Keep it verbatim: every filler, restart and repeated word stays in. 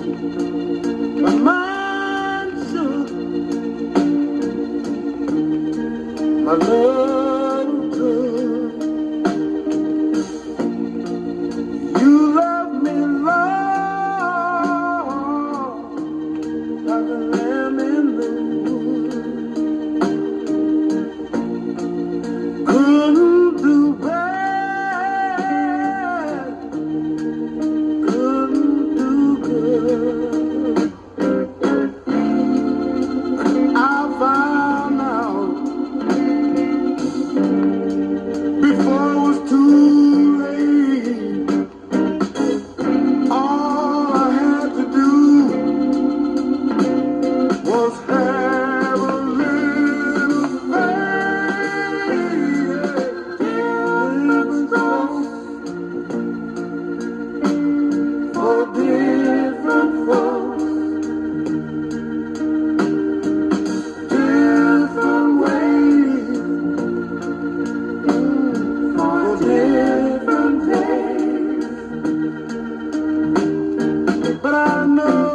My mind shook, my love took. You love me long, like a lamb in the wood. Couldn't do bad, couldn't do good. I found out before it was too late. All I had to do was have a little faith. Different songs for different folks, different ways for different days. But I know